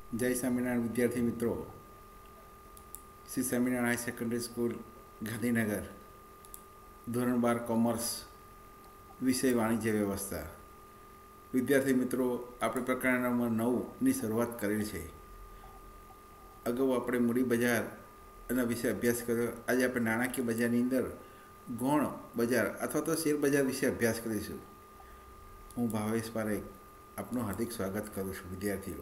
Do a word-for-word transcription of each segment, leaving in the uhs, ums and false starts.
જય સ્વામિનારાયણ વિદ્યાર્થી મિત્રો, Shri Swaminarayan high secondary school Gandhinagar, ધોરણ બાર કોમર્સ, વિષય વાણિજ્ય વ્યવસ્થા. વિદ્યાર્થી મિત્રો, આપણે પ્રકરણ નંબર નવની શરૂઆત કરેલ છે. અગાઉ આપણે મૂડી બજાર એના વિશે અભ્યાસ કર્યો. આજે આપણે નાણાકીય બજારની અંદર ગૌણ બજાર અથવા તો શેર બજાર વિશે અભ્યાસ કરીશું. હું ભાવેશ પારેખ આપનું હાર્દિક સ્વાગત કરું છું. વિદ્યાર્થીઓ,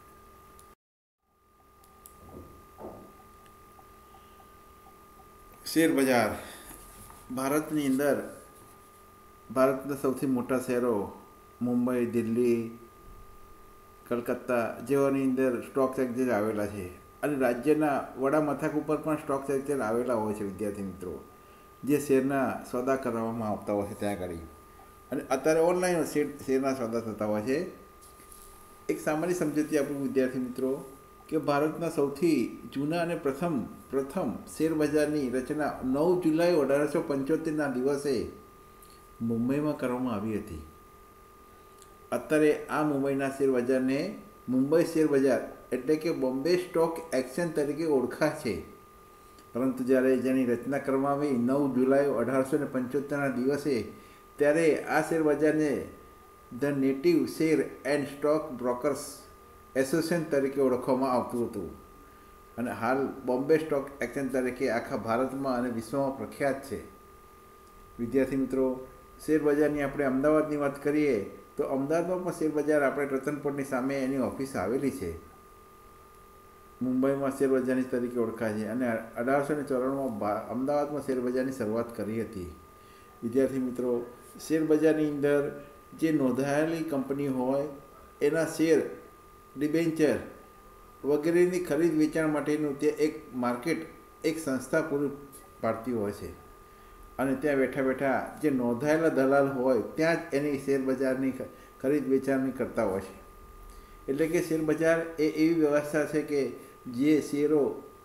શેર બજાર ભારતની અંદર ભારતના સૌથી મોટા શહેરો મુંબઈ, દિલ્હી, કલકત્તા જેવાની અંદર સ્ટોક એક્સચેન્જ આવેલા છે અને રાજ્યના વડા મથક ઉપર પણ સ્ટોક એક્સચેન્જ આવેલા હોય છે. વિદ્યાર્થી મિત્રો, જે શેરના સોદા કરવામાં આવતા હોય છે ત્યાં આગળ, અને અત્યારે ઓનલાઈન શેર શેરના સોદા થતા હોય છે. એક સામાન્ય સમજૂતી આપું વિદ્યાર્થી મિત્રો કે ભારતના સૌથી જૂના અને પ્રથમ પ્રથમ શેર બજારની રચના નવ જુલાઈ અઢારસો પંચોતેરના દિવસે મુંબઈમાં કરવામાં આવી હતી. અત્યારે આ મુંબઈના શેર બજારને મુંબઈ શેર બજાર એટલે કે બોમ્બે સ્ટોક એક્સચેન્જ તરીકે ઓળખાય છે. પરંતુ જ્યારે જેની રચના કરવામાં આવી નવ જુલાઈ અઢારસો ને પંચોતેરના દિવસે, ત્યારે આ શેર બજારને the native share and stock brokers association તરીકે ઓળખવામાં આવતું હતું અને હાલ બોમ્બે સ્ટોક એક્સચેન્જ તરીકે આખા ભારતમાં અને વિશ્વમાં પ્રખ્યાત છે. વિદ્યાર્થી મિત્રો, શેર બજારની આપણે અમદાવાદની વાત કરીએ તો અમદાવાદમાં પણ શેર બજાર આપણે રતનપોળની સામે એની ઓફિસ આવેલી છે. મુંબઈમાં શેર બજારની તરીકે ઓળખાય છે અને અઢારસો ને ચોરાણુંમાં અમદાવાદમાં શેર બજારની શરૂઆત કરી હતી. વિદ્યાર્થી મિત્રો, શેર બજારની અંદર જે નોંધાયેલી કંપની હોય એના શેર, ડિબેન્ચર વગેરેની ખરીદ વેચાણ માટેનું તે એક માર્કેટ, એક સંસ્થા પૂરી પાડતી હોય છે અને ત્યાં બેઠા બેઠા જે નોંધાયેલા દલાલ હોય ત્યાં જ એની શેર બજારની ખરીદ વેચાણની કરતા હોય છે. એટલે કે શેર બજાર એ એવી વ્યવસ્થા છે કે જે શેરો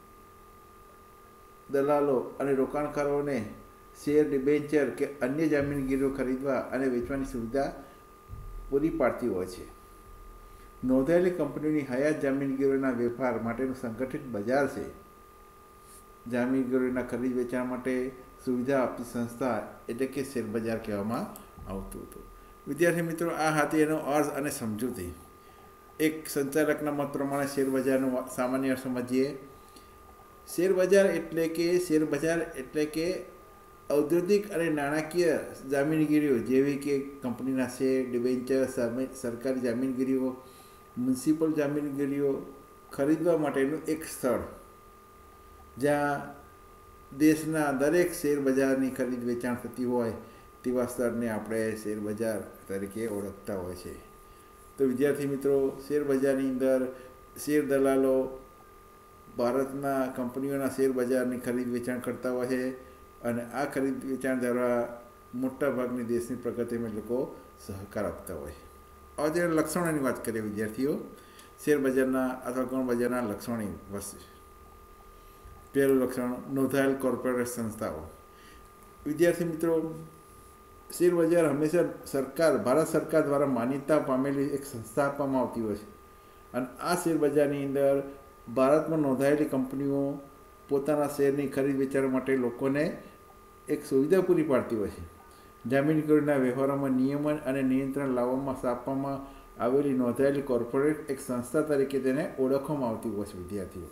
દલાલો અને રોકાણકારોને શેર, ડિબેન્ચર કે અન્ય જામીનગીરીઓ ખરીદવા અને વેચવાની સુવિધા પૂરી પાડતી હોય છે. નોંધાયેલી કંપનીઓની હયાત જામીનગીરીઓના વેપાર માટેનું સંગઠિત બજાર છે. જામીનગીરીઓના ખરીદ વેચાણ માટે સુવિધા આપતી સંસ્થા એટલે કે શેર બજાર કહેવામાં આવતું હતું. વિદ્યાર્થી મિત્રો, આ હતી એનો અર્થ અને સમજૂતી. એક સંચાલકના મત પ્રમાણે શેર બજારનો સામાન્ય અર્થ સમજીએ. શેર બજાર એટલે કે શેર બજાર એટલે કે ઔદ્યોગિક અને નાણાકીય જામીનગીરીઓ જેવી કે કંપનીના શેર, ડિબેન્ચર, સરકારી જામીનગીરીઓ, મ્યુનિસિપલ જામીનગીરીઓ ખરીદવા માટેનું એક સ્થળ, જ્યાં દેશના દરેક શેર બજારની ખરીદ વેચાણ થતી હોય તેવા સ્થળને આપણે શેર બજાર તરીકે ઓળખતા હોય છે. તો વિદ્યાર્થી મિત્રો, શેર બજારની અંદર શેર દલાલો ભારતના કંપનીઓના શેર બજારની ખરીદ વેચાણ કરતા હોય છે અને આ ખરીદ વેચાણ દ્વારા મોટાભાગની દેશની પ્રગતિમાં લોકો સહકાર આપતા હોય છે. હવે તેના લક્ષણોની વાત કરીએ વિદ્યાર્થીઓ. શેર બજારના અથવા ગૌણ બજારના લક્ષણોની વસ્તુ. પહેલું લક્ષણ, નોંધાયેલ કોર્પોરેટ સંસ્થાઓ. વિદ્યાર્થી મિત્રો, શેર બજાર હંમેશા સરકાર, ભારત સરકાર દ્વારા માન્યતા પામેલી એક સંસ્થા આપવામાં આવતી હોય છે અને આ શેર બજારની અંદર ભારતમાં નોંધાયેલી કંપનીઓ પોતાના શેરની ખરીદ વેચાણ માટે લોકોને એક સુવિધા પૂરી પાડતી હોય છે. જામીનગીરીના વ્યવહારોમાં નિયમન અને નિયંત્રણ લાવવામાં સ્થાપવામાં આવેલી નોંધાયેલી કોર્પોરેટ એક સંસ્થા તરીકે તેને ઓળખવામાં આવતી હોય છે. વિદ્યાર્થીઓ,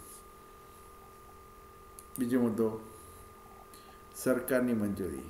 બીજો મુદ્દો, સરકારની મંજૂરી.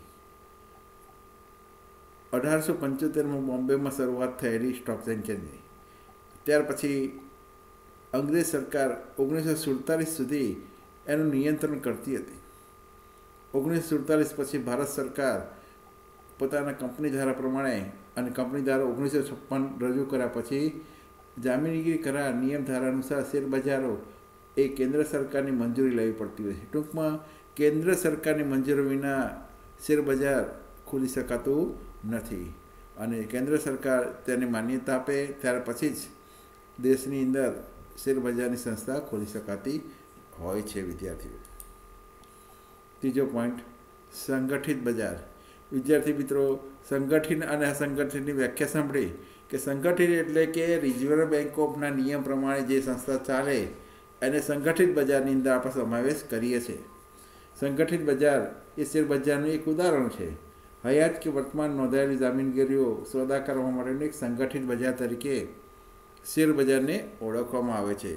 અઢારસો પંચોતેરમાં બોમ્બેમાં શરૂઆત થયેલી સ્ટોક એક્સચેન્જની ત્યાર પછી અંગ્રેજ સરકાર ઓગણીસો સુડતાલીસ સુધી એનું નિયંત્રણ કરતી હતી. ઓગણીસો સુડતાલીસ પછી ભારત સરકાર પોતાના કંપની ધારા પ્રમાણે અને કંપની ધારા ઓગણીસો છપ્પન રજૂ કર્યા પછી જામીનગીરી કરાર નિયમ ધારા અનુસાર શેર બજારો એ કેન્દ્ર સરકારની મંજૂરી લેવી પડતી હોય છે. ટૂંકમાં કેન્દ્ર સરકારની મંજૂરી વિના શેર બજાર ખોલી શકાતું નથી અને કેન્દ્ર સરકાર તેને માન્યતા આપે ત્યાર પછી જ દેશની અંદર શેર બજારની સંસ્થા ખોલી શકાતી હોય છે. વિદ્યાર્થીઓ, ત્રીજો પોઈન્ટ, સંગઠિત બજાર. વિદ્યાર્થી મિત્રો, સંગઠિત અને અસંગઠિતની વ્યાખ્યા સાંભળી કે સંગઠિત એટલે કે રિઝર્વ બેંક ઓફના નિયમ પ્રમાણે જે સંસ્થા ચાલે એને સંગઠિત બજારની અંદર આપણે સમાવેશ કરીએ છીએ. સંગઠિત બજાર એ શેર બજારનું એક ઉદાહરણ છે. હયાત કે વર્તમાન નોંધાયેલી જામીનગીરીઓ સોદા કરવા માટેનું એક સંગઠિત બજાર તરીકે શેર બજારને ઓળખવામાં આવે છે.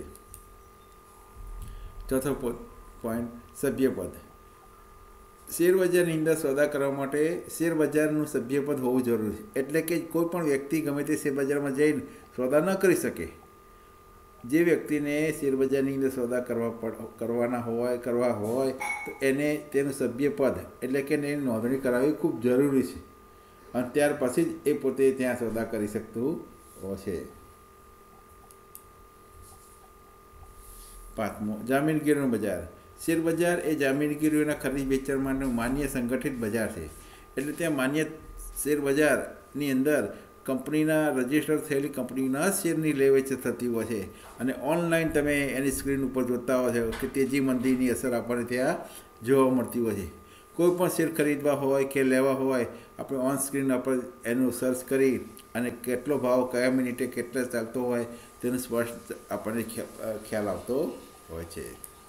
ચોથો પોઈન્ટ, સભ્યપદ. શેર બજારની અંદર સોદા કરવા માટે શેર બજારનું સભ્યપદ હોવું જરૂરી છે. એટલે કે કોઈ પણ વ્યક્તિ ગમે તે શેર બજારમાં જઈને સોદા ન કરી શકે. જે વ્યક્તિને શેર બજારની અંદર સોદા કરવા પડ કરવાના હોય કરવા હોય તો એને તેનું સભ્યપદ એટલે કે એની નોંધણી કરાવવી ખૂબ જરૂરી છે, અને ત્યાર પછી જ એ પોતે ત્યાં સોદા કરી શકતું હોય છે. પાંચમો, જામીનગીરીનું બજાર. શેર બજાર એ જામીનગીરીઓના ખરીદ વેચાણ માટેનું માન્ય સંગઠિત બજાર છે. એટલે ત્યાં માન્ય શેર બજારની અંદર કંપનીના રજિસ્ટર થયેલી કંપનીના શેરની લે વેચ થતી હોય છે, અને ઓનલાઈન તમે એની સ્ક્રીન ઉપર જોતા હોય છો કે તેજી મંદીની અસર આપણને ત્યાં જોવા મળતી હોય છે. કોઈ પણ શેર ખરીદવા હોય કે લેવા હોય આપણે ઓન સ્ક્રીન આપણે એનું સર્ચ કરી અને કેટલો ભાવ કયા મિનિટે કેટલા ચાલતો હોય તેનું સ્પષ્ટ આપણને ખ્યાલ આવતો હોય છે.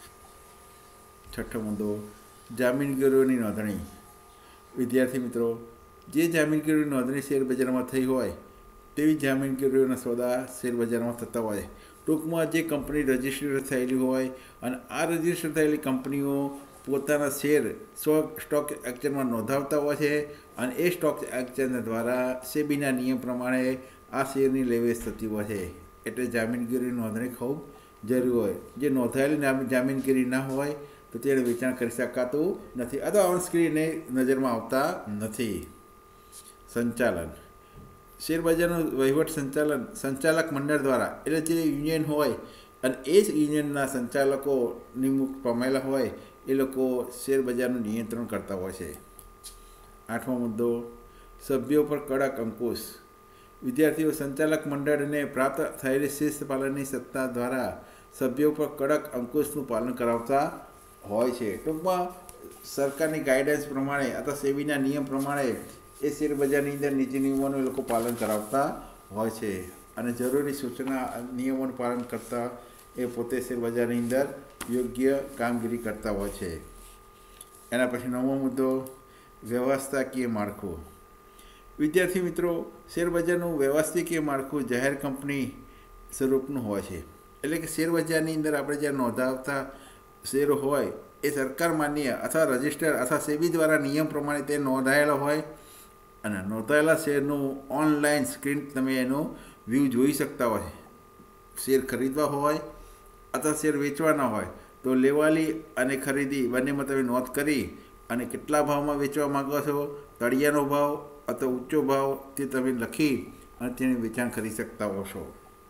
છઠ્ઠો મુદ્દો, જામીનગીરીઓની નોંધણી. વિદ્યાર્થી મિત્રો, જે જામીનગીરીઓની નોંધણી શેર બજારમાં થઈ હોય તેવી જામીનગીરીઓના સોદા શેર બજારમાં થતા હોય. ટૂંકમાં જે કંપની રજિસ્ટર થયેલી હોય અને આ રજિસ્ટર થયેલી કંપનીઓ પોતાના શેર સ્ટોક એક્સચેન્જમાં નોંધાવતા હોય છે, અને એ સ્ટોક એક્સચેન્જ દ્વારા સેબીના નિયમ પ્રમાણે આ શેરની લેવેચ થતી હોય છે. એટલે જામીનગીરીની નોંધણી ખૂબ જરૂરી હોય. જે નોંધાયેલી જામીનગીરી ના હોય તો તેને વેચાણ કરી શકાતું નથી અથવા ઓન સ્ક્રીને નજરમાં આવતા નથી. સંચાલન. શેર બજારનું વહીવટ સંચાલન સંચાલક મંડળ દ્વારા, એટલે જે યુનિયન હોય અને એ જ યુનિયનના સંચાલકો નિમણૂક પામેલા હોય એ લોકો શેર બજારનું નિયંત્રણ કરતા હોય છે. આઠમો મુદ્દો, સભ્યો પર કડક અંકુશ. વિદ્યાર્થીઓ, સંચાલક મંડળને પ્રાપ્ત થયેલી શિસ્ત પાલનની સત્તા દ્વારા સભ્યો પર કડક અંકુશનું પાલન કરાવતા હોય છે. ટૂંકમાં સરકારની ગાઈડન્સ પ્રમાણે અથવા સેબીના નિયમ પ્રમાણે એ શેર બજારની અંદર નીતિ નિયમોનું એ લોકો પાલન કરાવતા હોય છે, અને જરૂરી સૂચના નિયમોનું પાલન કરતા એ પોતે શેર બજારની અંદર યોગ્ય કામગીરી કરતા હોય છે. એના પછી નવમો મુદ્દો, વ્યવસ્થાકીય માળખું. વિદ્યાર્થી મિત્રો, શેર બજારનું વ્યવસ્થાકીય માળખું જાહેર કંપની સ્વરૂપનું હોય છે. એટલે કે શેર બજારની અંદર આપણે જ્યાં નોંધાવતા શેરો હોય એ સરકાર માન્ય અથવા રજિસ્ટર અથવા સેબી દ્વારા નિયમ પ્રમાણે તે નોંધાયેલા હોય, અને નોંધાયેલા શેરનું ઓનલાઈન સ્ક્રીન તમે એનું વ્યૂ જોઈ શકતા હોય. શેર ખરીદવા હોય અથવા શેર વેચવાના હોય તો લેવાલી અને ખરીદી બંનેમાં તમે નોંધ કરી અને કેટલા ભાવમાં વેચવા માગો છો, તળિયાનો ભાવ અથવા ઊંચો ભાવ તે તમે લખી અને તેનું વેચાણ કરી શકતા હો છો.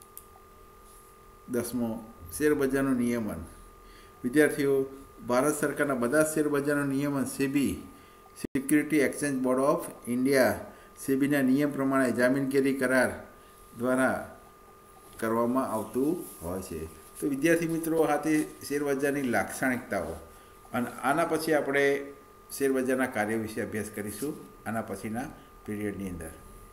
દસમો, શેર બજારનું નિયમન. વિદ્યાર્થીઓ, ભારત સરકારના બધા શેર બજારનું નિયમન SEBI security exchange board of India સેબીના નિયમ પ્રમાણે જામીનગીરી કરાર દ્વારા કરવામાં આવતું હોય છે. તો વિદ્યાર્થી મિત્રો, આ તે શેર બજારની લાક્ષણિકતાઓ, અને આના પછી આપણે શેર બજારના કાર્યો વિશે અભ્યાસ કરીશું આના પછીના પીરિયડની અંદર.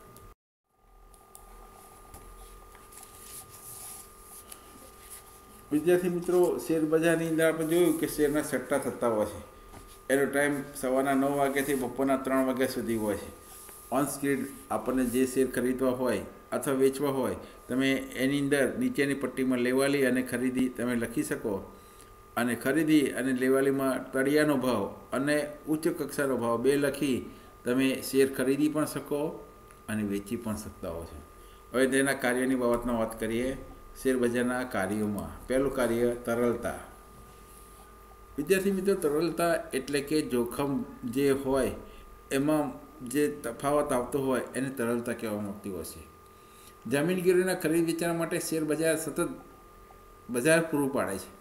વિદ્યાર્થી મિત્રો, શેર બજારની અંદર આપણે જોયું કે શેરના સટ્ટા થતા હોય છે. એનો ટાઈમ સવારના નવ વાગ્યાથી બપોરના ત્રણ વાગ્યા સુધી હોય છે. ઓન સ્ક્રીન આપણને જે શેર ખરીદવા હોય અથવા વેચવા હોય તમે એની અંદર નીચેની પટ્ટીમાં લેવાલી અને ખરીદી તમે લખી શકો, અને ખરીદી અને લેવાલીમાં તળિયાનો ભાવ અને ઉચ્ચ કક્ષાનો ભાવ બે લખી તમે શેર ખરીદી પણ શકો અને વેચી પણ શકતા હો છો. હવે તેના કાર્યની બાબતમાં વાત કરીએ. શેર બજારના કાર્યોમાં પહેલું કાર્ય, તરલતા. વિદ્યાર્થી મિત્રો, તરલતા એટલે કે જોખમ જે હોય એમાં જે તફાવત આવતો હોય એને તરલતા કહેવામાં આવતી હોય છે. જામીનગીરીના ખરીદ વેચાણ માટે શેર બજાર સતત બજાર પૂરું પાડે છે,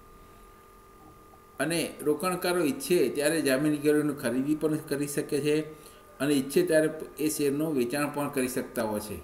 અને રોકાણકારો ઈચ્છે ત્યારે જામીનગીરીનું ખરીદી પણ કરી શકે છે અને ઈચ્છે ત્યારે એ શેરનું વેચાણ પણ કરી શકતા હોય છે.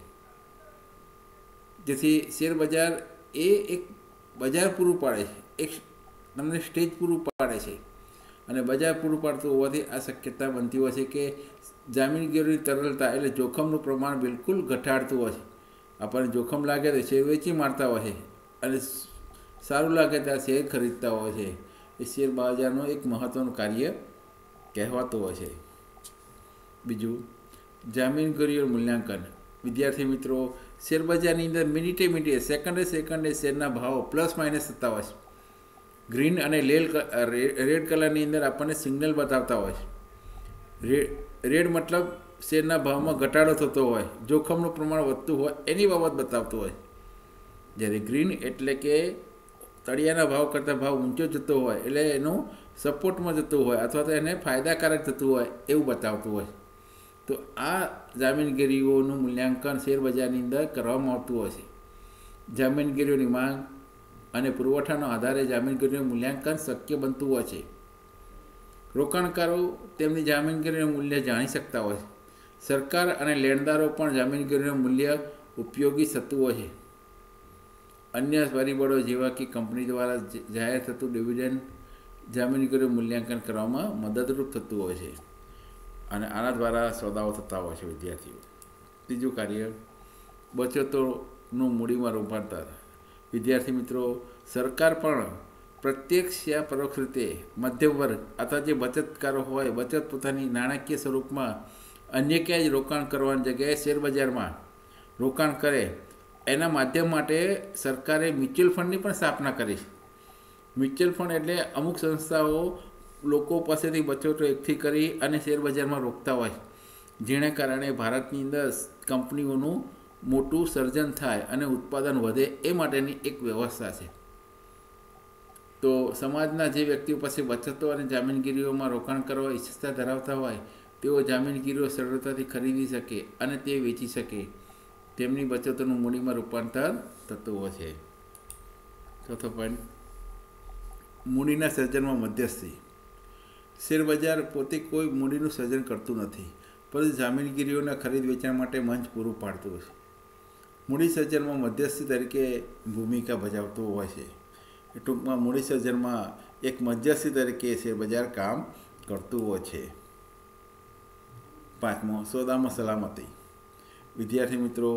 જેથી શેર બજાર એ એક બજાર પૂરું પાડે છે, એક તમને સ્ટેજ પૂરું પાડે છે, અને બજાર પૂરું પાડતું હોવાથી આ શક્યતા બનતી હોય છે કે જામીનગીરીની તરલતા એટલે જોખમનું પ્રમાણ બિલકુલ ઘટાડતું હોય છે. આપણને જોખમ લાગે તો શેર વેચી મારતા હોય છે અને સારું લાગે ત્યારે શેર ખરીદતા હોય છે. એ શેર બજારનું એક મહત્ત્વનું કાર્ય કહેવાતું હોય છે. બીજું, જામીનગીરીઓનું મૂલ્યાંકન. વિદ્યાર્થી મિત્રો, શેરબજારની અંદર મિનિટે મિનિટે સેકન્ડે સેકન્ડે શેરના ભાવો પ્લસ માઇનસ થતા હોય છે. ગ્રીન અને લેલ રેડ કલરની અંદર આપણને સિગ્નલ બતાવતા હોય છે. રેડ રેડ મતલબ શેરના ભાવમાં ઘટાડો થતો હોય, જોખમનું પ્રમાણ વધતું હોય એની બાબત બતાવતું હોય. જ્યારે ગ્રીન એટલે કે તળિયાના ભાવ કરતાં ભાવ ઊંચો જતો હોય એટલે એનું સપોર્ટમાં જતું હોય અથવા તો એને ફાયદાકારક થતું હોય એવું બતાવતું હોય. તો આ જામીનગીરીઓનું મૂલ્યાંકન શેરબજારની અંદર કરવામાં આવતું હોય છે. જામીનગીરીઓની માંગ અને પુરવઠાના આધારે જામીનગીરીનું મૂલ્યાંકન શક્ય બનતું હોય છે. રોકાણકારો તેમની જામીનગીરીનું મૂલ્ય જાણી શકતા હોય છે. સરકાર અને લેણદારો પણ જામીનગીરીનું મૂલ્ય ઉપયોગી થતું હોય છે. અન્ય પરિબળો જેવા કે કંપની દ્વારા જાહેર થતું ડિવિડન્ડ જામીનગીરીનું મૂલ્યાંકન કરવામાં મદદરૂપ થતું હોય છે અને આના દ્વારા સોદાઓ થતા હોય છે. વિદ્યાર્થીઓ, ત્રીજું કાર્ય, બચતોનું મૂડીમાં રૂપાંતર. વિદ્યાર્થી મિત્રો, સરકાર પણ પ્રત્યક્ષ યા પરોક્ષ રીતે મધ્યમ વર્ગ અથવા જે બચતકારો હોય બચત પોતાની નાણાકીય સ્વરૂપમાં અન્ય ક્યાંય રોકાણ કરવાની જગ્યાએ શેરબજારમાં રોકાણ કરે એના માધ્યમ માટે સરકારે મ્યુચ્યુઅલ ફંડની પણ સ્થાપના કરી. મ્યુચ્યુઅલ ફંડ એટલે અમુક સંસ્થાઓ લોકો પાસેથી બચતો એકઠી કરી અને શેરબજારમાં રોકતા હોય, જેને કારણે ભારતની અંદર કંપનીઓનું મોટું સર્જન થાય અને ઉત્પાદન વધે એ માટેની એક વ્યવસ્થા છે. તો સમાજના જે વ્યક્તિઓ પાસે બચતો અને જામીનગીરીઓમાં રોકાણ કરવા ઈચ્છતા ધરાવતા હોય તેઓ જામીનગીરીઓ સરળતાથી ખરીદી શકે અને તે વેચી શકે. તેમની બચતોનું મૂડીમાં રૂપાંતર થતું હોય છે. ચોથો પોઈન્ટ, મૂડીના સર્જનમાં મધ્યસ્થી. શેરબજાર પોતે કોઈ મૂડીનું સર્જન કરતું નથી, પરંતુ જામીનગીરીઓના ખરીદ વેચાણ માટે મંચ પૂરું પાડતું હોય છે. મૂડી સર્જનમાં મધ્યસ્થી તરીકે ભૂમિકા ભજવતું હોય છે. ટૂંકમાં મૂડી સર્જનમાં એક મધ્યસ્થી તરીકે શેરબજાર કામ કરતું હોય છે. પાંચમો, સોદામાં સલામતી. વિદ્યાર્થી મિત્રો,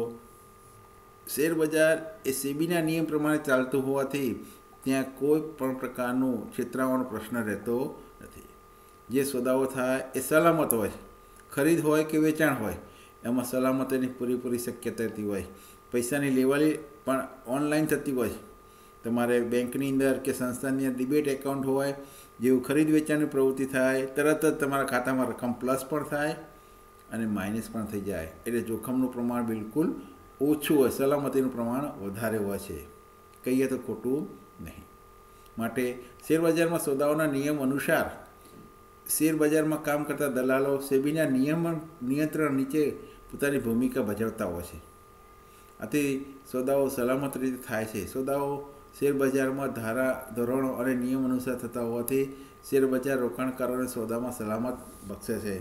શેરબજાર એ સેબીના નિયમ પ્રમાણે ચાલતું હોવાથી ત્યાં કોઈ પણ પ્રકારનું છેતરાવાનો પ્રશ્ન રહેતો નથી. જે સોદાઓ થાય એ સલામત હોય, ખરીદ હોય કે વેચાણ હોય એમાં સલામતીની પૂરેપૂરી શક્યતા રહેતી હોય. પૈસાની લેવાલી પણ ઓનલાઈન થતી હોય. તમારે બેંકની અંદર કે સંસ્થાની અંદર ડિબેટ એકાઉન્ટ હોય, જેવું ખરીદ વેચાણની પ્રવૃત્તિ થાય તરત જ તમારા ખાતામાં રકમ પ્લસ પણ થાય અને માઇનસ પણ થઈ જાય. એટલે જોખમનું પ્રમાણ બિલકુલ ઓછું હોય, સલામતીનું પ્રમાણ વધારે હોય છે. કહીએ તો ખોટું નહીં. માટે શેરબજારમાં સોદાઓના નિયમ અનુસાર શેરબજારમાં કામ કરતા દલાલો સેબીના નિયમ નિયંત્રણ નીચે પોતાની ભૂમિકા ભજવતા હોય છે. આથી સોદાઓ સલામત રીતે થાય છે. સોદાઓ શેરબજારમાં ધારા ધોરણો અને નિયમ અનુસાર થતા હોવાથી શેરબજાર રોકાણકારોને સોદામાં સલામત બક્ષે છે.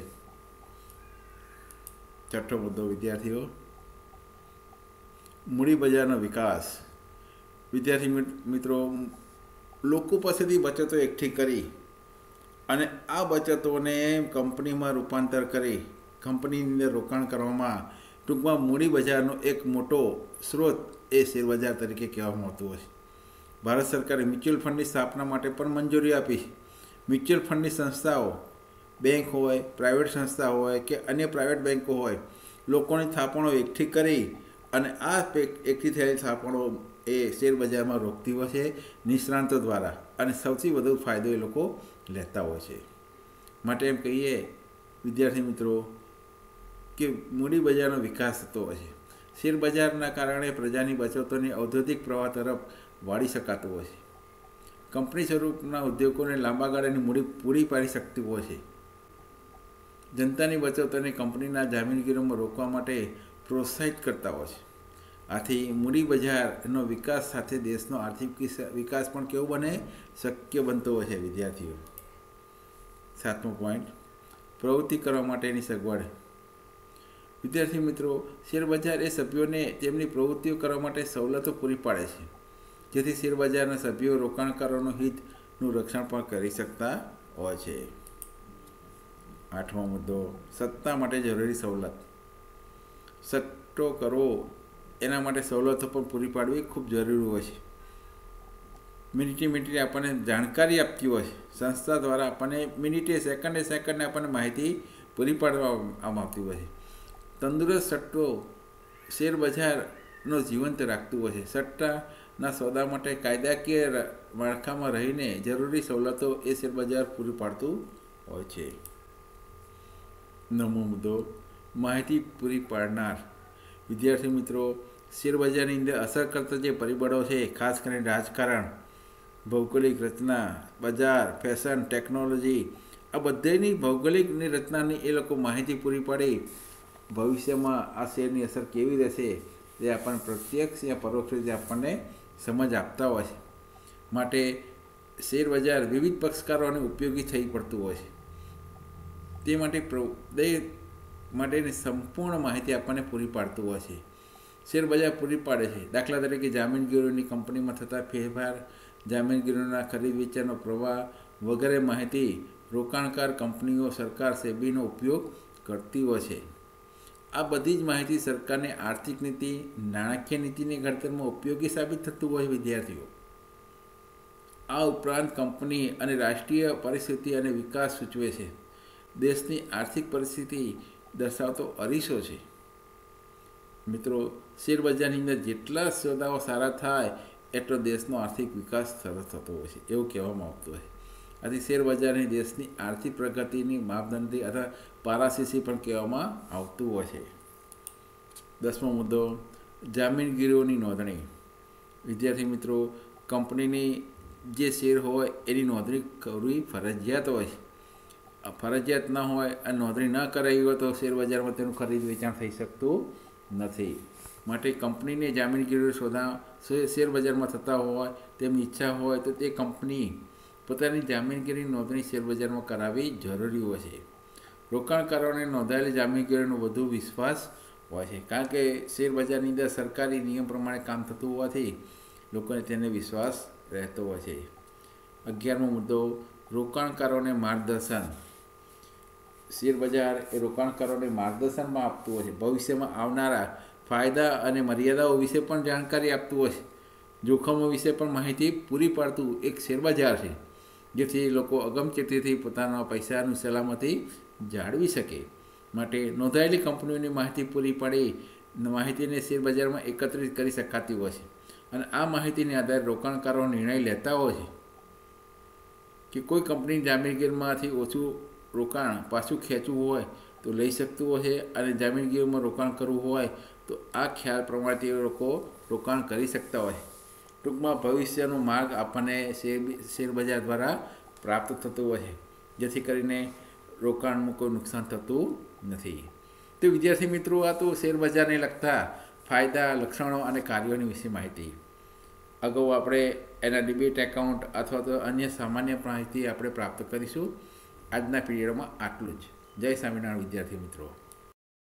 છઠ્ઠો મુદ્દો, વિદ્યાર્થીઓ, મૂડી બજારનો વિકાસ. વિદ્યાર્થી મિત્રો, લોકો પાસેથી બચતો એકઠી કરી અને આ બચતોને કંપનીમાં રૂપાંતર કરી કંપનીની અંદર રોકાણ કરવામાં ટૂંકમાં મૂડી બજારનો એક મોટો સ્ત્રોત એ શેરબજાર તરીકે કહેવામાં આવતું હોય છે. ભારત સરકારે મ્યુચ્યુઅલ ફંડની સ્થાપના માટે પણ મંજૂરી આપી. મ્યુચ્યુઅલ ફંડની સંસ્થાઓ બેંક હોય, પ્રાઇવેટ સંસ્થા હોય કે અન્ય પ્રાઇવેટ બેન્કો હોય, લોકોની થાપણો એકઠી કરી અને આ એકઠી થયેલી થાપણો એ શેરબજારમાં રોકતી હોય છે નિષ્ણાંતો દ્વારા અને સૌથી વધુ ફાયદો એ લોકો લેતા હોય છે. માટે એમ કહીએ વિદ્યાર્થી મિત્રો કે મૂડી બજારનો વિકાસ થતો હોય છે. શેરબજારના કારણે પ્રજાની બચતોની ઔદ્યોગિક પ્રવાહ તરફ વાળી શકાતું હોય છે. કંપની સ્વરૂપના ઉદ્યોગોને લાંબા ગાળાની મૂડી પૂરી પાડી શકતી હોય છે. જનતાની બચતોને કંપનીના જામીનગીરીઓમાં રોકવા માટે પ્રોત્સાહિત કરતા હોય છે. આથી મૂડી બજારનો વિકાસ સાથે દેશનો આર્થિક વિકાસ પણ કેવો બને, શક્ય બનતો હોય છે. વિદ્યાર્થીઓ, સાતમો પોઈન્ટ, પ્રવૃત્તિ કરવા માટેની સગવડ. વિદ્યાર્થી મિત્રો, શેરબજાર એ સભ્યોને તેમની પ્રવૃત્તિઓ કરવા માટે સવલતો પૂરી પાડે છે, જેથી શેરબજારના સભ્યો રોકાણકારોનું હિતનું રક્ષણ પણ કરી શકતા હોય છે. આઠમો મુદ્દો, સત્તા માટે જરૂરી સવલત. સટ્ટો કરવો એના માટે સવલતો પણ પૂરી પાડવી ખૂબ જરૂરી હોય છે. મિનિટે મિનિટે આપણને જાણકારી આપતી હોય છે. સંસ્થા દ્વારા આપણને મિનિટે સેકન્ડે સેકન્ડે આપણને માહિતી પૂરી પાડવામાં આવતી હોય છે. તંદુરસ્ત સટ્ટો શેર બજારનો જીવંત રાખતું હોય છે. સટ્ટાના સોદા માટે કાયદાકીય માળખામાં રહીને જરૂરી સવલતો એ શેર બજાર પૂરી પાડતું હોય છે. નવમો મુદ્દો, માહિતી પૂરી પાડનાર. વિદ્યાર્થી મિત્રો, શેરબજારની અંદર અસર કરતા જે પરિબળો છે, ખાસ કરીને રાજકારણ, ભૌગોલિક રચના, બજાર, ફેશન, ટેકનોલોજી, આ બધાની ભૌગોલિકની રચનાની એ લોકો માહિતી પૂરી પાડી ભવિષ્યમાં આ શેરની અસર કેવી રહેશે તે આપણને પ્રત્યક્ષ યા પરોક્ષ રીતે આપણને સમજ આપતા હોય છે. માટે શેરબજાર વિવિધ પક્ષકારોને ઉપયોગી થઈ પડતું હોય છે. તે માટે દરેક માટેની સંપૂર્ણ માહિતી આપણને પૂરી પાડતું હોય છે. શેરબજાર પૂરી પાડે છે. દાખલા તરીકે જામીનગીરીઓની કંપનીમાં થતા ફેરફાર, જામીનગીરીઓના ખરીદ વેચાણનો પ્રવાહ વગેરે માહિતી રોકાણકાર કંપનીઓ સરકાર સેબીનો ઉપયોગ કરતી હોય છે. આ બધી જ માહિતી સરકારની આર્થિક નીતિ, નાણાકીય નીતિની ઘડતરમાં ઉપયોગી સાબિત થતું હોય વિદ્યાર્થીઓ. આ ઉપરાંત કંપની અને રાષ્ટ્રીય પરિસ્થિતિ અને વિકાસ સૂચવે છે. દેશની આર્થિક પરિસ્થિતિ દર્શાવતો અરીસો છે. મિત્રો, શેરબજારની અંદર જેટલા સોદાઓ સારા થાય એટલો દેશનો આર્થિક વિકાસ સરસ થતો હોય છે એવું કહેવામાં આવતું હોય. આથી શેરબજારની દેશની આર્થિક પ્રગતિની માપદંડી અથવા પારાશીસી પણ કહેવામાં આવતું હોય છે. દસમો મુદ્દો, જામીનગીરીઓની નોંધણી. વિદ્યાર્થી મિત્રો, કંપનીની જે શેર હોય એની નોંધણી કરવી ફરજિયાત હોય છે. ફરજિયાત ન હોય અને નોંધણી ન કરાવી હોય તો શેરબજારમાં તેનું ખરીદ વેચાણ થઈ શકતું નથી. માટે કંપનીને જામીનગીરી સોદા શેરબજારમાં થતા હોય તેમની ઈચ્છા હોય તો તે કંપની પોતાની જામીનગીરી નોંધણી શેરબજારમાં કરાવવી જરૂરી હોય છે. રોકાણકારોને નોંધાયેલી જામીનગીરીનો વધુ વિશ્વાસ હોય છે, કારણ કે શેરબજારની અંદર સરકારી નિયમ પ્રમાણે કામ થતું હોવાથી લોકોને તેને વિશ્વાસ રહેતો હોય છે. અગિયારમો મુદ્દો, રોકાણકારોને માર્ગદર્શન. શેરબજાર એ રોકાણકારોને માર્ગદર્શનમાં આપતું હોય છે. ભવિષ્યમાં આવનારા ફાયદા અને મર્યાદાઓ વિશે પણ જાણકારી આપતું હોય છે. જોખમો વિશે પણ માહિતી પૂરી પાડતું એક શેરબજાર છે, જેથી લોકો અગમચેતીથી પોતાના પૈસાની સલામતી જાળવી શકે. માટે નોંધાયેલી કંપનીઓની માહિતી પૂરી પાડી માહિતીને શેરબજારમાં એકત્રિત કરી શકાતી હોય છે. અને આ માહિતીને આધારે રોકાણકારો નિર્ણય લેતા હોય છે કે કોઈ કંપની જામીનગીરીમાંથી ઓછું રોકાણ પાછું ખેંચવું હોય તો લઈ શકતું હોય છે, અને જામીનગીરીમાં રોકાણ કરવું હોય તો આ ખ્યાલ પ્રમાણે તે લોકો રોકાણ કરી શકતા હોય. ટૂંકમાં ભવિષ્યનો માર્ગ આપણને શેર શેરબજાર દ્વારા પ્રાપ્ત થતો હોય છે, જેથી કરીને રોકાણમાં કોઈ નુકસાન થતું નથી. તો વિદ્યાર્થી મિત્રો, આ તો શેરબજારને લગતા ફાયદા, લક્ષણો અને કાર્યોની વિશે માહિતી. અગાઉ આપણે એના ડિબેટ એકાઉન્ટ અથવા તો અન્ય સામાન્ય માહિતી આપણે પ્રાપ્ત કરીશું. આજના પીરિયડમાં આટલું જ. જય સ્વામિનારાયણ વિદ્યાર્થી મિત્રો.